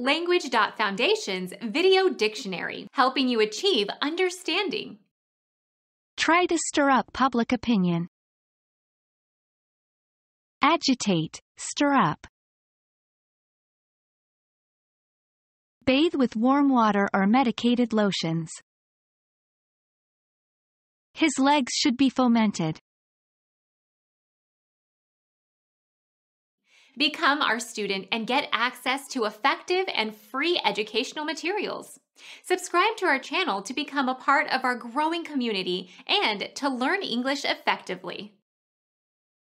Language.Foundation's Video Dictionary, helping you achieve understanding. Try to stir up public opinion. Agitate, stir up. Bathe with warm water or medicated lotions. His legs should be fomented. Become our student and get access to effective and free educational materials. Subscribe to our channel to become a part of our growing community and to learn English effectively.